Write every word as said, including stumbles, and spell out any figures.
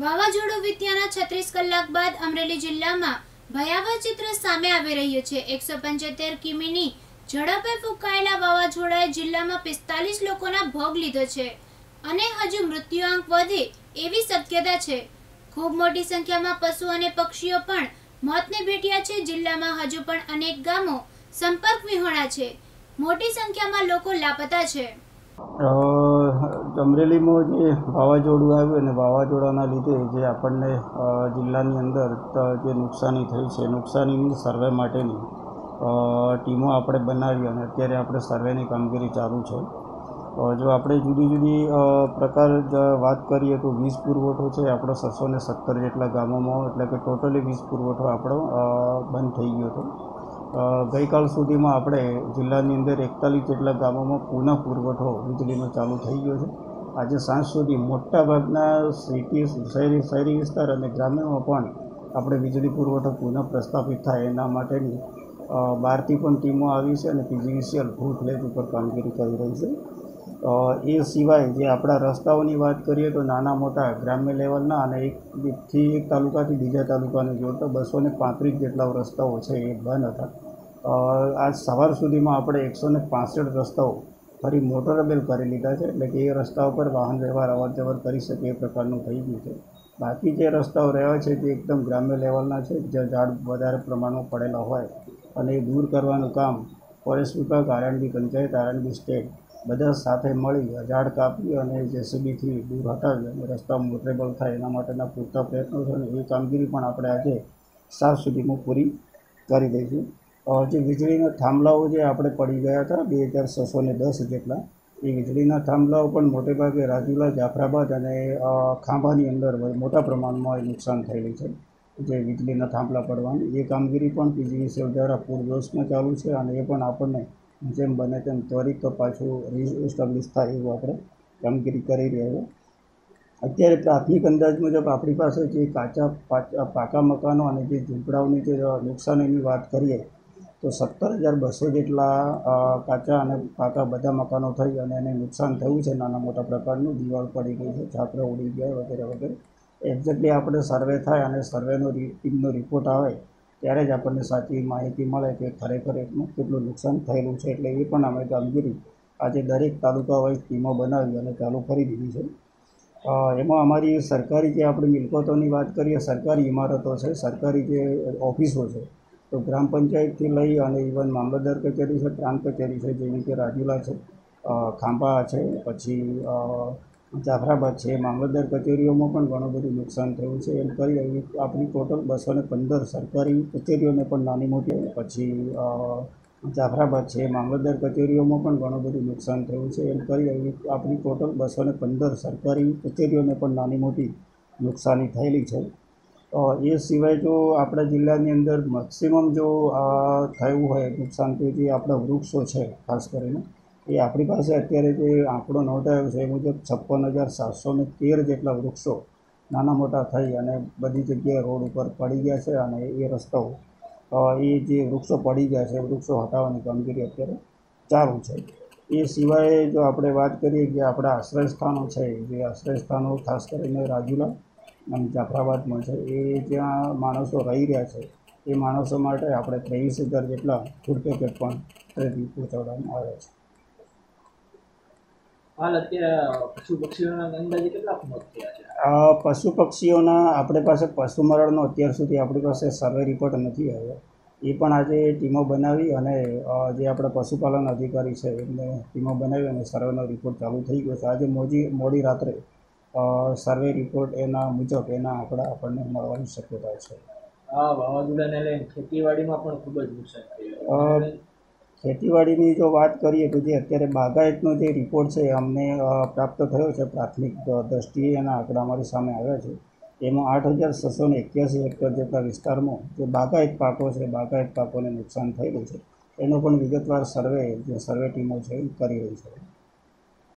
વાવાઝોડું વિત્યાના છત્રીસ કલાક બાદ અમરેલી જિલ્લામાં ભયાવહ ચિત્ર સામે આવી રહ્યું છે। એકસો પંચોતેર કિમીની ઝડપે ફૂંકાયેલા વાવાઝોડાએ જિલ્લામાં પિસ્તાલીસ લોકોના ભોગ લીધો છે અને હજુ મૃત્યુઆંક વધે એવી શક્યતા છે। ખૂબ મોટી સંખ્યામાં પશુ અને પક્ષીઓ પણ મોતને ભેટ્યા છે। જિલ્લામાં હજુ પણ અનેક ગામો સંપર્ક વિહોણા છે। મોટી સંખ્યામાં લોકો લાપતા છે। અમરેલીમાં જે વાવાઝોડું આવ્યું અને વાવાઝોડાના લીધે જે આપણને જિલ્લાની અંદર જે નુકસાની થઈ છે, નુકસાનીની સર્વે માટેની ટીમો આપણે બનાવી અને અત્યારે આપણે સર્વેની કામગીરી ચાલુ છે। જો આપણે જુદી જુદી પ્રકાર વાત કરીએ તો વીજ પુરવઠો છે આપણો છસો ને સત્તર જેટલા ગામોમાં, એટલે કે ટોટલી વીજ પુરવઠો આપણો બંધ થઈ ગયો હતો। ગઈકાલ સુધીમાં આપણે જિલ્લાની અંદર એકતાલીસ જેટલા ગામોમાં પુનઃ પુરવઠો વીજળીનો ચાલુ થઈ ગયો છે। આજે સાંજ સુધી મોટાભાગના સિટી શહેરી શહેરી વિસ્તાર અને ગ્રામ્યમાં પણ આપણે વીજળી પુરવઠો પુનઃ પ્રસ્થાપિત થાય એના માટેની બહારથી પણ ટીમો આવી છે અને પીજીવીસીએલ ફૂલ ફ્લેજ ઉપર કામગીરી કરી રહી છે। એ સિવાય જે આપણા રસ્તાઓની વાત કરીએ તો નાના મોટા ગ્રામ્ય લેવલના અને એકથી એક તાલુકાથી બીજા તાલુકાને જોડતા બસો ને પાંત્રીસ જેટલા રસ્તાઓ છે એ બંધ હતા। આજ સવાર સુધીમાં આપણે એકસો ને પાસઠ રસ્તાઓ ફરી મોટરેબલ કરી લીધા છે, એટલે કે એ રસ્તા ઉપર વાહન વ્યવહાર અવર જવર કરી શકે એ પ્રકારનું થઈ ગયું છે। બાકી જે રસ્તાઓ રહ્યા છે તે એકદમ ગ્રામ્ય લેવલના છે, જ્યાં ઝાડ વધારે પ્રમાણમાં પડેલા હોય અને એ દૂર કરવાનું કામ ફોરેસ્ટ વિભાગ, આરએનબી પંચાયત, આરએનબી સ્ટેટ બધા સાથે મળી ઝાડ કાપી અને જેસીબીથી દૂર હટાવી અને રસ્તા મોટરેબલ થાય એના માટેના પૂરતા પ્રયત્નો છે અને એ કામગીરી પણ આપણે આજે સાંજ સુધીમાં પૂરી કરી દઈશું। જે વીજળીના થાંભલાઓ જે આપણે પડી ગયા હતા બે હજાર છસો ને દસ જેટલા, એ વીજળીના થાંભલાઓ પણ મોટેભાગે રાજુલા, જાફરાબાદ અને ખાંભાની અંદર મોટા પ્રમાણમાં નુકસાન થયેલું છે। જે વીજળીના થાંભલા પડવાની એ કામગીરી પણ પીજીવીસીએલ દ્વારા પૂરજોશમાં ચાલુ છે અને એ પણ આપણને જેમ બને તેમ ત્વરિત પાછું રીએસ્ટાબ્લિશ થાય એવું આપણે કામગીરી કરી રહ્યા છીએ। અત્યારે પ્રાથમિક અંદાજ મુજબ આપણી પાસે જે કાચા પાકા મકાનો અને જે ઝૂંપડાઓની જે નુકસાનીની વાત કરીએ તો સત્તર હજાર બસો જેટલા કાચા અને પાકા બધા મકાનો થઈ અને એને નુકસાન થયું છે। નાના મોટા પ્રકારનું દિવાલ પડી ગઈ છે, છાપરા ઉડી ગયા વગેરે વગેરે। એક્ઝેક્ટલી આપણે સર્વે થાય અને સર્વેનો ટીમનો રિપોર્ટ આવે ત્યારે જ આપણને સાચી માહિતી મળે કે ખરેખર એટલું કેટલું નુકસાન થયેલું છે। એટલે એ પણ અમે કામગીરી આજે દરેક તાલુકા વાઇઝ ટીમો બનાવી અને ચાલુ કરી દીધી છે। એમાં અમારી સરકારી જે આપણી મિલકતોની વાત કરીએ, સરકારી ઇમારતો છે, સરકારી જે ઓફિસો છે, તો ગ્રામ પંચાયતથી લઈ અને ઇવન મામલતદાર કચેરી છે, પ્રાંત કચેરી છે, જેવી કે રાજુલા છે, ખાંભા છે, પછી જાફરાબાદ છે, મામલતદાર કચેરીઓમાં પણ ઘણું બધું નુકસાન થયું છે। એમ કરી આપણી ટોટલ બસો ને પંદર સરકારી કચેરીઓને પણ નાની મોટી, પછી જાફરાબાદ છે, મામલતદાર કચેરીઓમાં પણ ઘણું બધું નુકસાન થયું છે। એમ કરી આપણી ટોટલ બસો ને પંદર સરકારી કચેરીઓને પણ નાની મોટી નુકસાની થયેલી છે। એ સિવાય જો આપણા જિલ્લાની અંદર મેક્સિમમ જો થયું હોય નુકસાન તો જે આપણા વૃક્ષો છે ખાસ કરીને, એ આપણી પાસે અત્યારે જે આંકડો નોંધાયો છે એ મુજબ છપ્પન હજાર સાતસો ને તેર જેટલા વૃક્ષો નાના મોટા થઈ અને બધી જગ્યાએ રોડ ઉપર પડી ગયા છે અને એ રસ્તાઓ એ જે વૃક્ષો પડી ગયા છે વૃક્ષો હટાવવાની કામગીરી અત્યારે ચાલુ છે। એ સિવાય જો આપણે વાત કરીએ કે આપણા આશ્રય સ્થાનો છે, જે આશ્રય સ્થાનો ખાસ કરીને રાજુલા અને જાફરાબાદમાં છે, એ જ્યાં માણસો રહી રહ્યા છે એ માણસો માટે આપણે ત્રેવીસ હજાર જેટલા ફૂડ પેકેટ પણ ખરીદી પહોંચાડવામાં આવ્યા છે। હાલ અત્યારે પશુ પક્ષીઓના અંદાજે કેટલા મોત થયા છે? પશુ પક્ષીઓના આપણી પાસે પશુ મરણનો અત્યાર સુધી આપણી પાસે સર્વે રિપોર્ટ નથી આવ્યો। એ પણ આજે ટીમો બનાવી અને જે આપણા પશુપાલન અધિકારી છે એમને ટીમો બનાવી અને સર્વેનો રિપોર્ટ ચાલુ થઈ ગયો છે। આજે મોડી મોડી રાત્રે સર્વે રિપોર્ટ એના મુજબ એના આંકડા આપણને મળવાની શક્યતા છે। આ વાવાઝોડાને લઈને ખેતીવાડીમાં પણ ખૂબ જ નુકસાન થયું। ખેતીવાડીની જો વાત કરીએ તો જે અત્યારે બાગાયતનો જે રિપોર્ટ છે અમને પ્રાપ્ત થયો છે પ્રાથમિક દ્રષ્ટિએ, એના આંકડા અમારી સામે આવ્યા છે। એમાં આઠ હજાર છસો ને એક્યાસી હેક્ટર જેટલા વિસ્તારમાં જે બાગાયત પાકો છે, બાગાયત પાકોને નુકસાન થયેલું છે, એનો પણ વિગતવાર સર્વે જે સર્વે ટીમો છે એ કરી રહી છે।